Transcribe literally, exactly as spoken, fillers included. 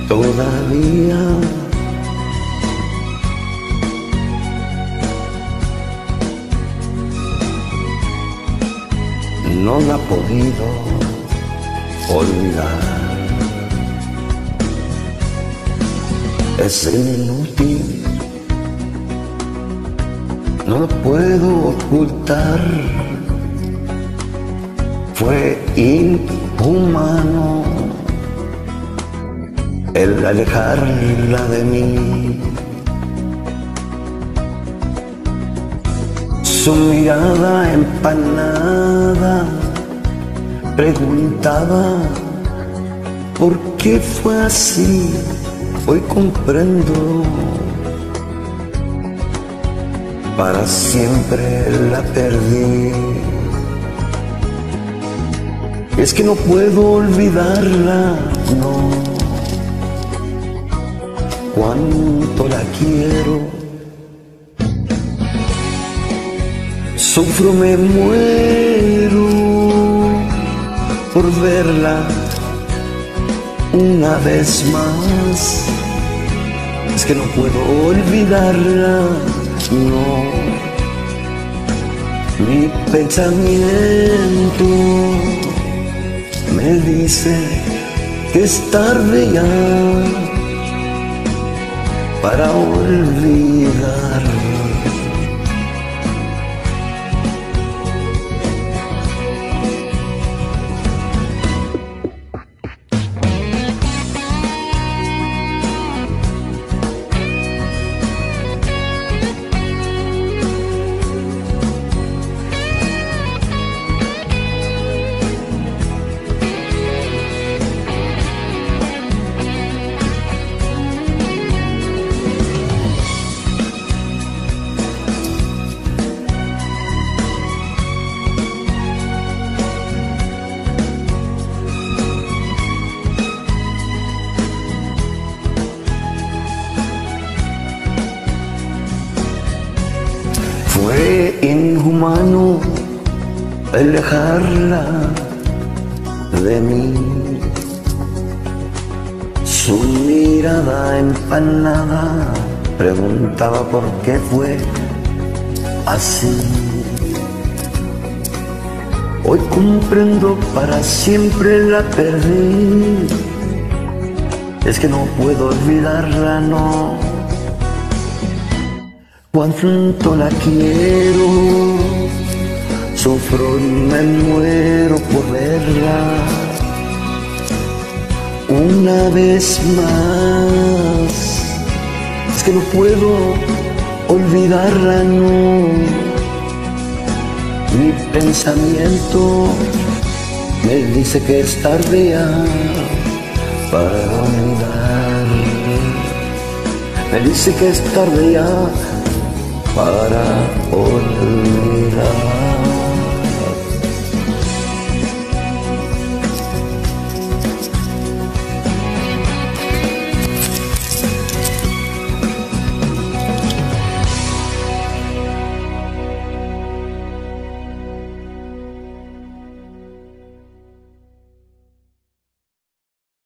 todavía no la ha podido olvidar. Es inútil, no lo puedo ocultar. Fue inhumano el alejarla de mí. Su mirada empanada preguntaba por qué fue así. Hoy comprendo, para siempre la perdí. Es que no puedo olvidarla, no. Cuánto la quiero. Sufro, me muero por verla una vez más. Es que no puedo olvidarla, no. Mi pensamiento me dice que es tarde ya para olvidarla. Fue inhumano alejarla de mí. Su mirada empanada preguntaba por qué fue así. Hoy comprendo, para siempre la perdí. Es que no puedo olvidarla, no. Cuánto la quiero, sufro y me muero por verla una vez más. Es que no puedo olvidarla, no. Mi pensamiento me dice que es tarde ya para olvidar. Me dice que es tarde ya para olvidar.